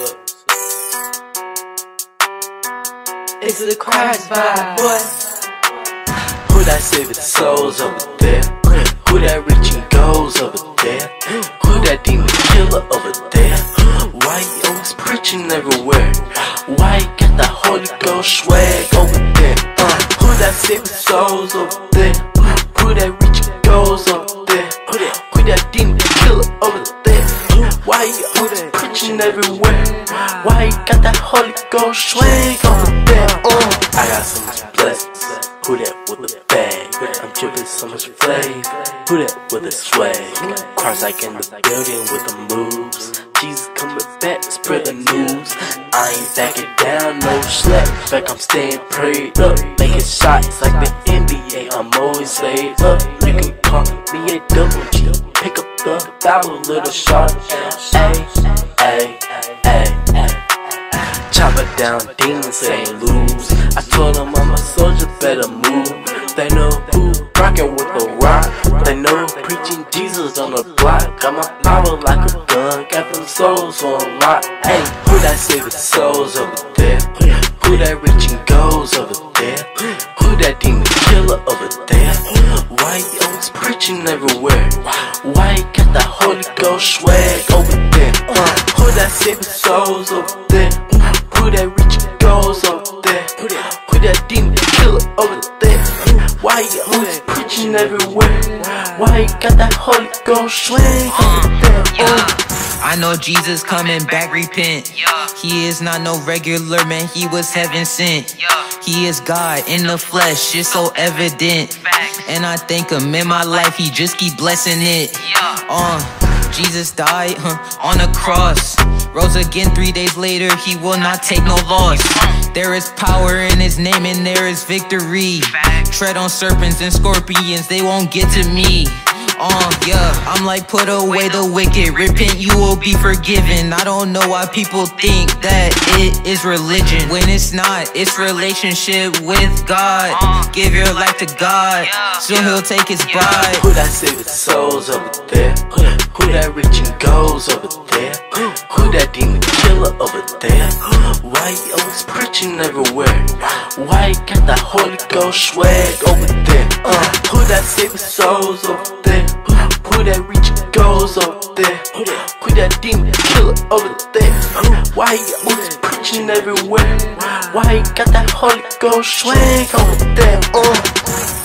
It's the Christ vibe, boy. Who that saving souls over there? Who that reaching goals over there? Who that demon killer over there? Why you always preaching everywhere? Why you got that Holy Ghost swag over there? Who that saving souls over there? Who that reaching goals over there? Who that demon killer over there? Why you always preaching everywhere? Why you got that Holy Ghost swag over there? I got so much blessings. Who that with a bag? I'm dripping so much flame. Who that with a swag? Cars like in the building with the moves. Jesus coming back, spread the news. I ain't backing down, no slack. Fact, I'm staying prayed up, making shots like the NBA. I'm always laid up. You can call me a double G. Pick up the Bible, little shot. Ay, ay, ay, ay. Chop it down, demons ain't lose. I told them I'm a soldier, better move. They know who rockin' with the rock. They know preaching Jesus on the block. Got my power like a gun, got them souls on lock. Hey, who that saving souls over there? Who that reaching goals over there? Who that demon killer over there? Why you always preaching everywhere? Why you got that Holy Ghost swag over there? Who that saving souls over there? Who that reaching goals over there? Who that demon killer over there? Why you always preaching everywhere? Why you got that Holy Ghost swag over there? I know Jesus coming back, repent. He is not no regular man, he was heaven sent. He is God in the flesh, it's so evident. And I thank him in my life, he just keep blessing it. Jesus died on the cross, rose again 3 days later, he will not take no loss. There is power in his name and there is victory. Tread on serpents and scorpions, they won't get to me. I'm like, put away the wicked, repent, you will be forgiven. I don't know why people think that it is religion, when it's not, it's relationship with God. Give your life to God, soon he'll take his bride. Who that saving souls over there? Who that reaching goals over there? Who that demon killer over there? Why you always preaching everywhere? Why you got that Holy Ghost swag over there? Who that saving souls over there? Who that reaching goals over there? Who that demon killer over there? Why you always preaching everywhere? Why you got that Holy Ghost swag over there?